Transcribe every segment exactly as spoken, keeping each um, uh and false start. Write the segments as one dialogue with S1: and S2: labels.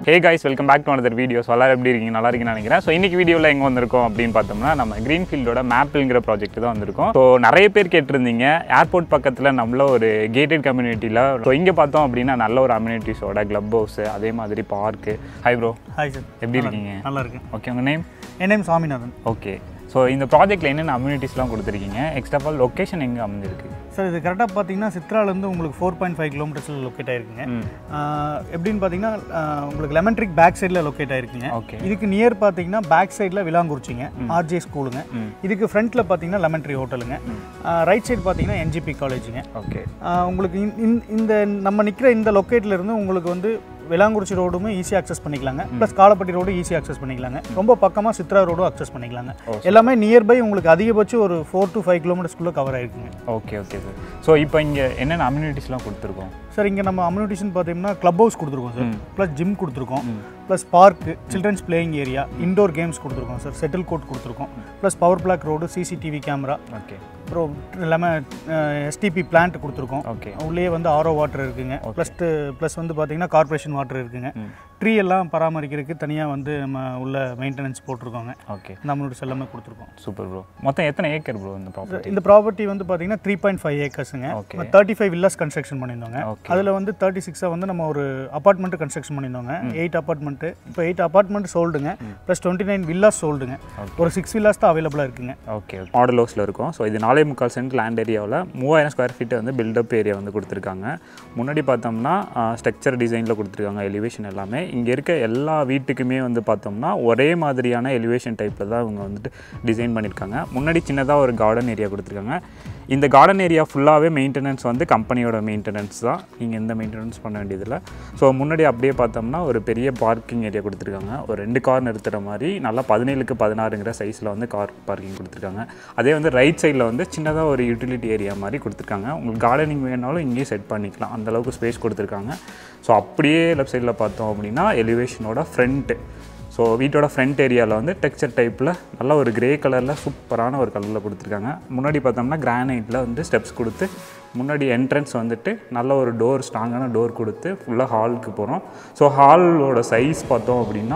S1: Hey guys, welcome back to another video. So எல்லாரும் எப்படி இருக்கீங்க? நல்லா இருக்கீங்கன்னு நினைக்கிறேன். ஸோ இன்னைக்கு வீடியோவில் எங்கே வந்திருக்கோம் அப்படின்னு பார்த்தோம்னா நம்ம கிரீன்ஃபீல்டோட மேப்பிள்ங்கிற ப்ராஜெக்ட் தான் வந்திருக்கோம். ஸோ நிறைய பேர் கேட்டிருந்தீங்க ஏர்போர்ட் பக்கத்தில் நம்மள ஒரு கேட்டட் கம்யூனிட்டியில். ஸோ இங்கே பார்த்தோம் அப்படின்னா நல்ல ஒரு அம்யூனிட்டிஸோட கிளப் ஹவுஸ், அதே மாதிரி park. Hi bro.
S2: Hi sir,
S1: எப்படி இருக்கீங்க?
S2: நல்லா இருக்கேன்.
S1: ஓகே, உங்கள் நேம்?
S2: என் நேம் சாமிநாதன்.
S1: ஓகே, ஸோ இந்த ப்ராஜெக்ட்டில் என்னென்ன அம்யூனிட்டிஸ்லாம் கொடுத்துருக்கீங்க? எக்ஸ்ட்ரா ஆல் லொக்கேஷன் எங்கே அமைஞ்சிருக்கு?
S2: சார் இது கரெக்டாக பார்த்தீங்கன்னா சித்ராலேருந்து உங்களுக்கு ஃபோர் பாயிண்ட் ஃபைவ் கிலோமீட்டர்ஸில் லொக்கேட் ஆயிருக்குங்க. எப்படின்னு பார்த்தீங்கன்னா உங்களுக்கு லெமன் ட்ரிக் பேக் சைடில் லொக்கேட் ஆயிருக்குங்க.
S1: ஓகே,
S2: இதுக்கு நியர் பார்த்தீங்கன்னா பேக் சைடில் விலாங்குறிச்சிங்க, ஆர்ஜே ஸ்கூலுங்க. இதுக்கு ஃப்ரண்ட்டில் பார்த்தீங்கன்னா லெமன் ட்ரீ ஹோட்டலுங்க. ரைட் சைடு பார்த்தீங்கன்னா என்ஜிபி காலேஜுங்க. ஓகே, உங்களுக்கு இந்த நம்ம நிற்கிற இந்த லொக்கேட்லேருந்து உங்களுக்கு வந்து விலாங்குறிச்சி ரோடுமே ஈஸியாக அக்சஸ் பண்ணிக்கலாங்க, ப்ளஸ் காலப்பட்டி ரோடு ஈஸியாக அக்சஸ் பண்ணிக்கலாங்க. ரொம்ப பக்கமாக சித்ரா ரோடும் அக்சஸ் பண்ணிக்கலாங்க. எல்லாமே நியர்பை உங்களுக்கு அதிகபட்சம் ஒரு ஃபோர் டு ஃபைவ் கிலோமீட்டர்ஸ்குள்ளே கவர் ஆகிருக்குங்க.
S1: Okay okay sir. ஸோ இப்போ இங்கே என்னென்ன அம்யூனிட்டிஸ்லாம் கொடுத்துருக்கோம்?
S2: சார் இங்கே நம்ம அம்யூனிட்டிஸ்னு பார்த்தீங்கன்னா கிளப் ஹவுஸ் கொடுத்துருக்கோம் சார், ப்ளஸ் ஜிம் கொடுத்துருக்கோம், plus park, children's playing area, indoor games கொடுத்துருக்கோம் சார், செட்டில் கோர்ட் கொடுத்துருக்கோம், plus power block road, CCTV camera, okay, அப்புறம் எல்லாமே எஸ்டிபி பிளான்ட் கொடுத்துருக்கோம். ஓகே, உள்ளே வந்து ஆரோ வாட்டர் இருக்குங்க, ப்ளஸ் ப்ளஸ் வந்து பார்த்தீங்கன்னா கார்பரேஷன் வாட்டர் இருக்குங்க. ட்ரீ எல்லாம் பராமரிக்கிறதுக்கு தனியாக வந்து நம்ம உள்ள மெயின்டெனன்ஸ் போட்டிருக்கோங்க. ஓகே, நம்மளோட எல்லாமே கொடுத்துருக்கோம்.
S1: Super bro. மொத்தம் எத்தனை ஏக்கர் ப்ரோ இந்த ப்ராப்பர்ட்டி?
S2: இந்த ப்ராப்பர்ட்டி வந்து பார்த்தீங்கன்னா த்ரீ பாயிண்ட் ஃபைவ் ஏக்கர்ஸுங்க. தேர்ட்டி ஃபைவ் வில்லாஸ் கன்ஸ்ட்ரக்ஷன் பண்ணியிருந்தோங்க. அதில் வந்து தேர்ட்டி சிக்ஸை வந்து நம்ம ஒரு அப்பார்ட்மெண்ட் கன்ஸ்ட்ரக்ஷன் பண்ணியிருந்தோங்க. எயிட் அப்பார்ட்மெண்ட்டு இப்போ எயிட் அப்பார்ட்மெண்ட் சோல்டுங்க, ப்ளஸ் டுவெண்ட்டி நைன் வில்லாஸ் சோல்டுங்க. ஒரு சிக்ஸ் வில்லாஸ் தான் அவைலபிளாக இருக்குங்க. ஓகே,
S1: மாடல் ஹவுஸில் இருக்கும். ஸோ இது நாலே முக்கால் சென்ட் லேண்ட் ஏரியாவில் மூவாயிரம் ஸ்கொயர் ஃபீட்டை வந்து பில்டப் ஏரியா வந்து கொடுத்துருக்காங்க. முன்னாடி பார்த்தோம்னா ஸ்ட்ரக்சர் டிசைனில் கொடுத்துருக்காங்க, எலிவேஷன் எல்லாமே. இங்கே இருக்க எல்லா வீட்டுக்குமே வந்து பார்த்தோம்னா ஒரே மாதிரியான எலிவேஷன் டைப்பில் தான் இவங்க வந்துட்டு டிசைன் பண்ணியிருக்காங்க. முன்னாடி சின்னதாக ஒரு கார்டன் ஏரியா கொடுத்துருக்காங்க. இந்த கார்டன் ஏரியா ஃபுல்லாகவே மெயின்டெனன்ஸ் வந்து கம்பெனியோட மெயின்டெனன்ஸ் தான், நீங்கள் எந்த மெயின்டெனன்ஸ் பண்ண வேண்டியதில்லை. ஸோ முன்னாடி அப்படியே பார்த்தோம்னா ஒரு பெரிய பார்க்கிங் ஏரியா கொடுத்துருக்காங்க, ஒரு ரெண்டு கார் நிறுத்துகிற மாதிரி. நல்லா பதினேழுக்கு பதினாறுங்கிற சைஸில் வந்து கார் பார்க்கிங் கொடுத்துருக்காங்க. அதே வந்து ரைட் சைடில் வந்து சின்னதாக ஒரு யூட்டிலிட்டி ஏரியா மாதிரி கொடுத்துருக்காங்க. உங்களுக்கு கார்டனிங் வேணாலும் இங்கேயே செட் பண்ணிக்கலாம், அந்தளவுக்கு ஸ்பேஸ் கொடுத்துருக்காங்க. ஸோ அப்படியே லெஃப்ட் சைடில் பார்த்தோம் அப்படின்னா எலிவேஷனோட ஃப்ரண்ட்டு, ஸோ வீட்டோட ஃப்ரண்ட் ஏரியாவில் வந்து டெக்ஸ்சர் டைப்பில் நல்லா ஒரு கிரே கலரில் சூப்பரான ஒரு கலரில் கொடுத்துருக்காங்க. முன்னாடி பார்த்தோம்னா கிரானைட்டில் வந்து ஸ்டெப்ஸ் கொடுத்து முன்னாடி என்ட்ரன்ஸ் வந்துட்டு நல்ல ஒரு டோர், ஸ்ட்ராங்கான டோர் கொடுத்து ஃபுல்லாக ஹாலுக்கு போகிறோம். ஸோ ஹாலோட சைஸ் பார்த்தோம் அப்படின்னா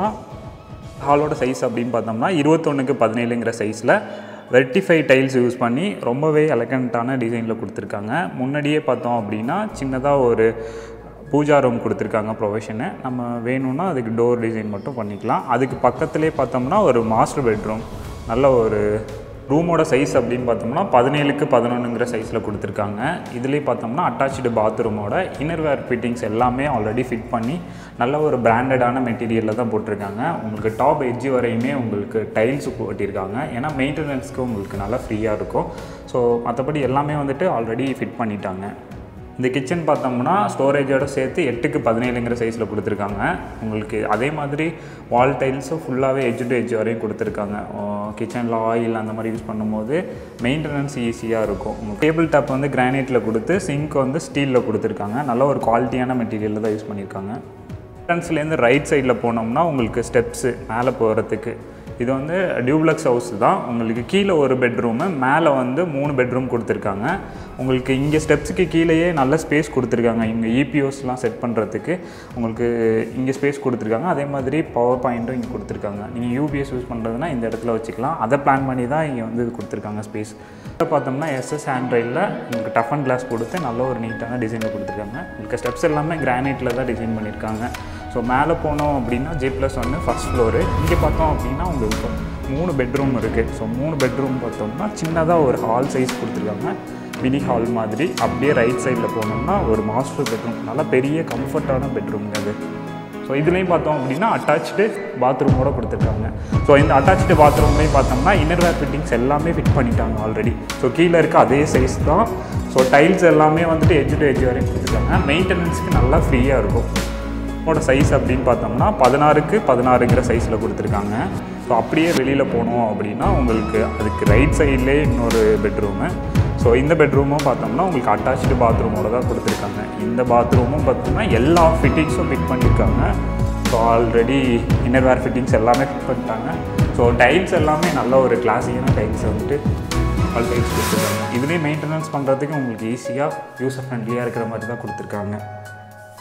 S1: ஹாலோட சைஸ் அப்படின்னு பார்த்தோம்னா இருபத்தொன்றுக்கு பதினேழுங்கிற சைஸில் வெர்டிஃபை டைல்ஸ் யூஸ் பண்ணி ரொம்பவே எலகண்ட்டான டிசைனில் கொடுத்துருக்காங்க. முன்னாடியே பார்த்தோம் அப்படின்னா சின்னதாக ஒரு பூஜா ரூம் கொடுத்துருக்காங்க ப்ரொவிஷனு. நம்ம வேணும்னா அதுக்கு டோர் டிசைன் மட்டும் பண்ணிக்கலாம். அதுக்கு பக்கத்துலேயே பார்த்தோம்னா ஒரு மாஸ்டர் பெட்ரூம், நல்ல ஒரு ரூமோட சைஸ் அப்படின்னு பார்த்தோம்னா பதினேழுக்கு பதினொன்றுங்கிற சைஸில் கொடுத்துருக்காங்க. இதுலேயே பார்த்தோம்னா அட்டாச்சு பாத்ரூமோட இன்னர்வேர் ஃபிட்டிங்ஸ் எல்லாமே ஆல்ரெடி ஃபிட் பண்ணி நல்ல ஒரு பிராண்டடான மெட்டீரியலில் தான் போட்டிருக்காங்க. உங்களுக்கு டாப் எட்ஜி வரையுமே உங்களுக்கு டைல்ஸ் போட்டிருக்காங்க, ஏன்னா மெயின்டெனன்ஸ்க்கு உங்களுக்கு நல்லா ஃப்ரீயாக இருக்கும். ஸோ மற்றபடி எல்லாமே வந்துட்டு ஆல்ரெடி ஃபிட் பண்ணிட்டாங்க. இந்த கிச்சன் பார்த்தோம்னா ஸ்டோரேஜோடு சேர்த்து எட்டுக்கு பதினேழுங்கிற சைஸில் கொடுத்துருக்காங்க. உங்களுக்கு அதே மாதிரி வால் டைல்ஸும் ஃபுல்லாகவே எட்ஜ் டு எட்ஜ் வரையும் கொடுத்துருக்காங்க. கிச்சனில் ஆயில் அந்த மாதிரி யூஸ் பண்ணும்போது மெயின்டெனன்ஸ் ஈஸியாக இருக்கும். டேபிள் டாப் வந்து கிரானைட்டில் கொடுத்து சிங்க் வந்து ஸ்டீலில் கொடுத்துருக்காங்க. நல்ல ஒரு குவாலிட்டியான மெட்டீரியலில் தான் யூஸ் பண்ணியிருக்காங்க. என்ட்ரன்ஸ்லேருந்து ரைட் சைடில் போனோம்னா உங்களுக்கு ஸ்டெப்ஸு மேலே போகிறதுக்கு, இது வந்து டியூப்ளக்ஸ் ஹவுஸ் தான். உங்களுக்கு கீழே ஒரு பெட்ரூமு, மேலே வந்து மூணு பெட்ரூம் கொடுத்துருக்காங்க. உங்களுக்கு இங்கே ஸ்டெப்ஸுக்கு கீழேயே நல்ல ஸ்பேஸ் கொடுத்துருக்காங்க. இங்கே இபிஓஸ்லாம் செட் பண்ணுறதுக்கு உங்களுக்கு இங்கே ஸ்பேஸ் கொடுத்துருக்காங்க. அதே மாதிரி பவர் பாயிண்ட்டும் இங்கே கொடுத்துருக்காங்க. நீங்கள் யூபிஎஸ் யூஸ் பண்ணுறதுனா இந்த இடத்துல வச்சுக்கலாம். அதை பிளான் பண்ணி தான் இங்கே வந்து கொடுத்துருக்காங்க ஸ்பேஸ். பார்த்தோம்னா எஸ்எஸ் ஹேண்ட்ரைடில் உங்களுக்கு டஃப் அண்ட் கிளாஸ் கொடுத்து நல்ல ஒரு நீட்டான டிசைனில் கொடுத்துருக்காங்க. உங்களுக்கு ஸ்டெப்ஸ் எல்லாமே கிரானைட்டில் தான் டிசைன் பண்ணியிருக்காங்க. ஸோ மேலே போனோம் அப்படின்னா ஜே ப்ளஸ் ஒன்று ஃபஸ்ட் ஃப்ளோரு. இங்கே பார்த்தோம் அப்படின்னா உங்களுக்கு மூணு பெட்ரூம் இருக்குது. ஸோ மூணு பெட்ரூம் பார்த்தோம்னா சின்னதாக ஒரு ஹால் சைஸ் கொடுத்துருக்காங்க, மினி ஹால் மாதிரி. அப்படியே ரைட் சைடில் போனோம்னா ஒரு மாஸ்டர் பெட்ரூம், நல்லா பெரிய கம்ஃபர்ட்டான பெட்ரூம்ங்க அது. ஸோ இதுலேயும் பார்த்தோம் அப்படின்னா அட்டாச்சு பாத்ரூமோடு கொடுத்துருக்காங்க. ஸோ இந்த அட்டாச்சு பாத்ரூம்லேயும் பார்த்தோம்னா இன்னர்வேர் ஃபிட்டிங்ஸ் எல்லாமே ஃபிட் பண்ணிட்டாங்க ஆல்ரெடி. ஸோ கீழே இருக்க அதே சைஸ் தான். ஸோ டைல்ஸ் எல்லாமே வந்துட்டு எட்ஜ் டு எட்ஜ் வரையும் கொடுத்துருக்காங்க. மெயின்டெனன்ஸுக்கு நல்லா ஃப்ரீயாக இருக்கும். ஓட சைஸ் அப்படின்னு பார்த்தோம்னா பதினாறுக்கு பதினாறுங்கிற சைஸில் கொடுத்துருக்காங்க. ஸோ அப்படியே வெளியில் போனோம் அப்படின்னா உங்களுக்கு அதுக்கு ரைட் சைட்லேயே இன்னொரு பெட்ரூமு. ஸோ இந்த பெட்ரூமும் பார்த்தோம்னா உங்களுக்கு அட்டாச்சு பாத்ரூமோட தான் கொடுத்துருக்காங்க. இந்த பாத்ரூமும் பார்த்தோம்னா எல்லா ஃபிட்டிங்ஸும் ஃபிட் பண்ணியிருக்காங்க. ஸோ ஆல்ரெடி இன்னர்வேர் ஃபிட்டிங்ஸ் எல்லாமே ஃபிட் பண்ணிட்டாங்க. ஸோ டைல்ஸ் எல்லாமே நல்ல ஒரு கிளாஸியான டைல்ஸ் வந்துட்டு ஆல் டைல்ஸ் கொடுத்துருக்காங்க. இதுலேயே மெயின்டெனன்ஸ் பண்ணுறதுக்கு உங்களுக்கு ஈஸியாக யூசர் ஃப்ரெண்ட்லியாக இருக்கிற மாதிரி தான் கொடுத்துருக்காங்க.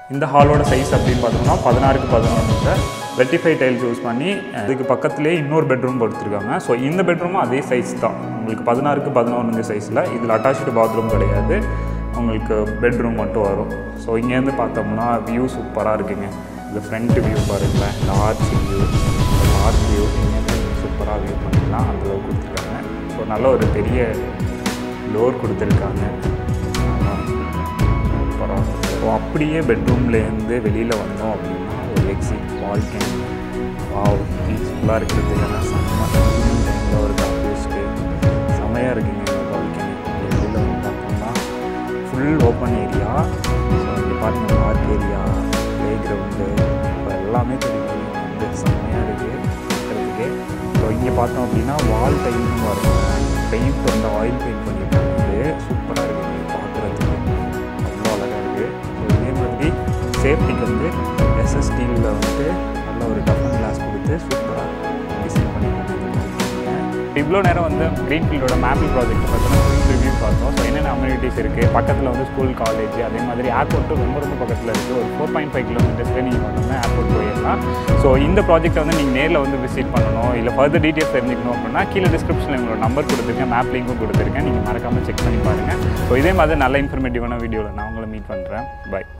S1: இந்த ஹாலோட சைஸ் அப்படின்னு பார்த்தோம்னா பதினாறுக்கு பதினொன்று வெட்டிஃபை டைல்ஸ் யூஸ் பண்ணி அதுக்கு பக்கத்துலேயே இன்னொரு பெட்ரூம் கொடுத்துருக்காங்க. ஸோ இந்த பெட்ரூமும் அதே சைஸ் தான், உங்களுக்கு பதினாறுக்கு பதினொன்று சைஸில். இதில் அட்டாச்சு பாத்ரூம் கிடையாது, உங்களுக்கு பெட்ரூம் மட்டும் வரும். ஸோ இங்கேருந்து பார்த்தோம்னா வியூ சூப்பராக இருக்குங்க. இந்த ஃப்ரண்ட் வியூ பாருங்களேன், இந்த ஆர்ச் வியூ, ஆர்ச் வியூ இங்கேருந்து சூப்பராக வியூ பண்ணிக்கலாம், அந்தளவுக்கு கொடுத்துருக்காங்க. ஸோ நல்ல ஒரு பெரிய டோர் கொடுத்துருக்காங்க. சூப்பராக. ஸோ அப்படியே பெட்ரூம்லேருந்து வெளியில் வந்தோம் அப்படின்னா ஒரு எக்ஸிட் பால்கனி. வாவ், பீஸ்ஃபுல்லாக இருக்கிறது இல்லைன்னா செம்ம டைமில் ஒரு காஃபிஸ்ட்டு செம்மையாக இருக்குங்க இந்த பால்கனி. வெளியில் வந்து பார்த்தோம்னா ஃபுல் ஓப்பன் ஏரியா. ஸோ இங்கே பார்த்தீங்கன்னா பார்க் ஏரியா, ப்ளே கிரவுண்டு, இப்போ எல்லாமே தெரியும் வந்து செம்மையாக இருக்குது பார்க்குறதுக்கு. ஸோ இங்கே பார்த்தோம் அப்படின்னா வால் டைலும் வருங்க, பெயிண்ட் வந்து ஆயில் பெயிண்ட் பண்ணியிருக்காங்க, சூப்பராக இருக்குது பார்க்குறதுக்கு, அவ்வளோ அழகாக இருக்குது. ஸோ இதே மாதிரி சேஃப்டிக்கு வந்து எஸ்எஸ் ஸ்டீலில் வந்து நல்ல ஒரு டஃபன் கிளாஸ் கொடுத்து சூப்பராக டிசைன் பண்ணியிருக்காங்க. இவ்வளோ நேரம் வந்து க்ரீன்ஃபீல்டோட மேப்பிள் ப்ராஜெக்ட் பார்த்தோன்னா ஃபுல் ரிவ்யூ பார்த்தோம். ஸோ என்னென்ன அம்யூனிட்டிஸ் இருக்குது, பக்கத்தில் வந்து ஸ்கூல், காலேஜ், அதே மாதிரி ஏர்போர்ட்டும் ரொம்ப ரொம்ப பக்கத்தில் இருக்குது. ஒரு ஃபோர் பாயிண்ட் ஃபைவ் கிலோமீட்டர்ஸ்லேயே நீங்கள் பார்த்தோம்னா ஏர்போர்ட் போயிடலாம். ஸோ இந்த ப்ராஜெக்ட்டை வந்து நீங்கள் நேரில் வந்து விசிட் பண்ணணும், இல்லை ஃபர்தர் டீட்டெயில்ஸ் தெரிஞ்சுக்கணும் அப்படின்னா கீழே டிஸ்கிரிப்ஷனில் உங்களோட நம்பர் கொடுத்துருக்கேன், மேப் லிங்க்கும் கொடுத்துருக்கேன், நீங்கள் மறக்காமல் செக் பண்ணி பாருங்கள். ஸோ இதே மாதிரி நல்ல இன்ஃபர்மேட்டிவான வீடியோவில் நான் உங்களை மீட் பண்ணுறேன். பை.